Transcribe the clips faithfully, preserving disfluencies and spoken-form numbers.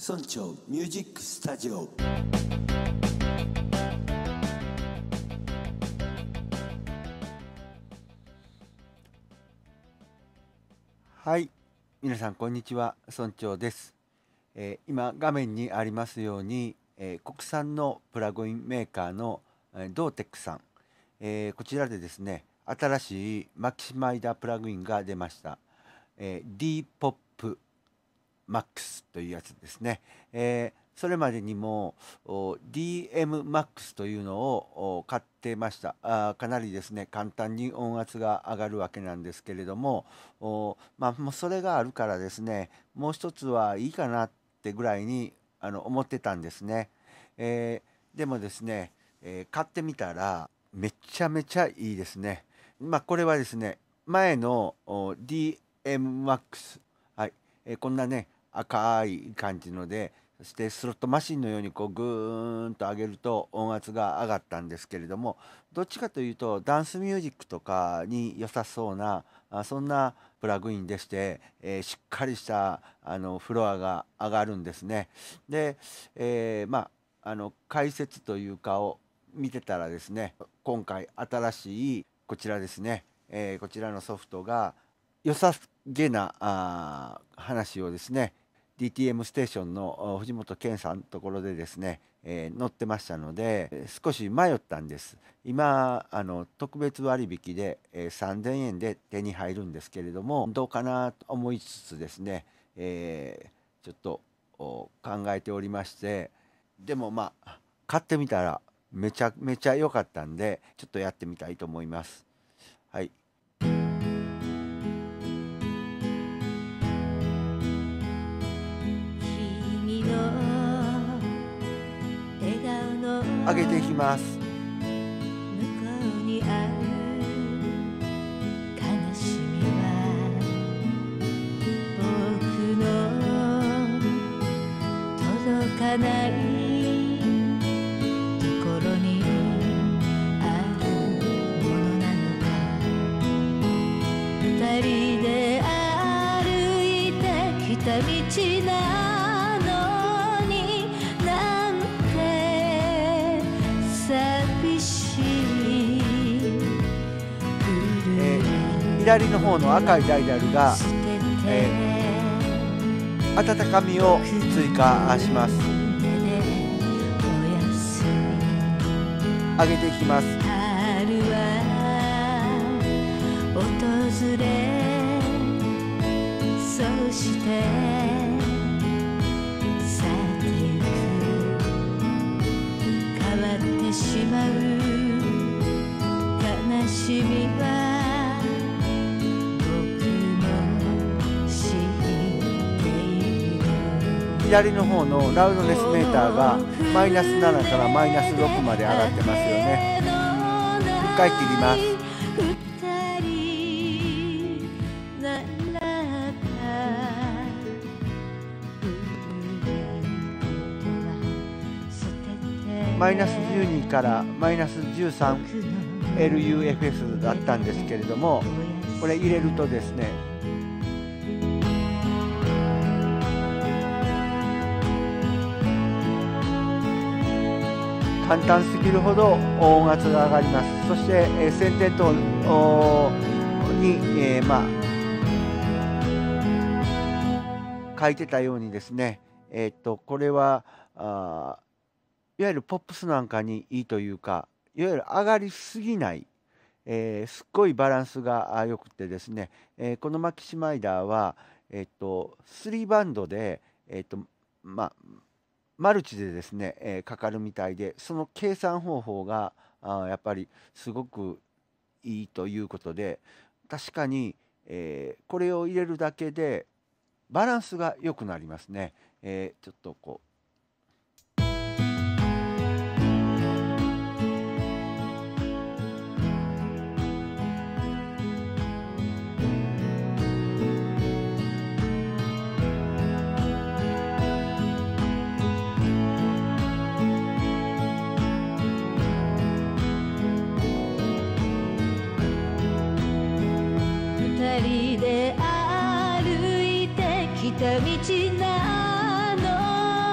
村長ミュージックスタジオ。 はい、皆さんこんにちは、村長です。えー、今画面にありますように、えー、国産のプラグインメーカーの、えー、ドーテックさん、えー、こちらでですね、新しいマキシマイダープラグインが出ました。えー、D ポップ Max というやつですね。えーそれまでにも ディーエムマックス というのを買ってました。あかなりですね、簡単に音圧が上がるわけなんですけれども、まあ、もうそれがあるからですね、もう一つはいいかなってぐらいにあの思ってたんですね。えー、でもですね、えー、買ってみたらめちゃめちゃいいですね。まあ、これはですね、前の ディーエムマックス、はい、えー、こんなね、赤い感じので、そしてスロットマシンのようにこうグーンと上げると音圧が上がったんですけれども、どっちかというとダンスミュージックとかに良さそうなあそんなプラグインでして、えー、しっかりしたあのフロアが上がるんですね。で、えー、まああの解説というかを見てたらですね、今回新しいこちらですね、えー、こちらのソフトが良さげなあ話をですね、ディーティーエム ステーションの藤本健さんのところでですね、えー、載ってましたので少し迷ったんです。今あの特別割引で、えー、さんぜんえんで手に入るんですけれども、どうかなと思いつつですね、えー、ちょっと考えておりまして、でもまあ買ってみたらめちゃめちゃ良かったんで、ちょっとやってみたいと思います。はい。上げていきます。 向こうにある悲しみは僕の届かないところにあるものなのか。二人で歩いてきた道な左の方の赤いダイヤルが、えー、温かみを追加します。上げていきます。 春は訪れ、そして去ってゆく。変わってしまう悲しみは左の方のラウドネスメーターがマイナスななからマイナスろくまで上がってますよね。一回切ります。マイナスじゅうにからマイナスじゅうさん エルユーエフエス だったんですけれども、これ入れるとですね、簡単すぎるほど音圧が上がります。そして、えー、宣伝等に、えー、まあ書いてたようにですね、えー、っとこれはあいわゆるポップスなんかにいいというか、いわゆる上がりすぎない、えー、すっごいバランスが良くてですね、えー、このマキシマイダーは、えー、っとスリーバンドで、えー、っとまあマルチでですね、えー、かかるみたいで、その計算方法があやっぱりすごくいいということで、確かに、えー、これを入れるだけでバランスが良くなりますね。えー、ちょっとこう二人で歩いてきた道なの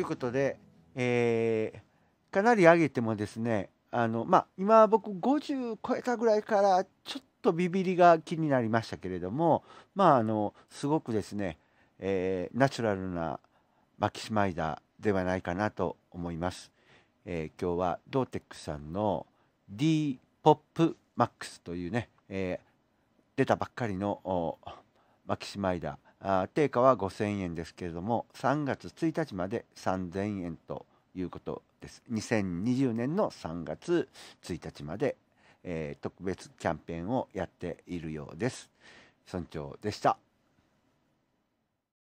いうことで、えーかなり上げてもですね、あのまあ今僕ごじゅう超えたぐらいからちょっとビビりが気になりましたけれども、まああのすごくですね、えーナチュラルなマキシマイダーではないかなと思います。えー今日はドーテックさんの D ポップマックスというね、えー出たばっかりのおマキシマイダー、あー定価はごせんえんですけれども、さんがつついたちまでさんぜんえんということです。にせんにじゅうねんのさんがつついたちまで、えー特別キャンペーンをやっているようです。村長でした。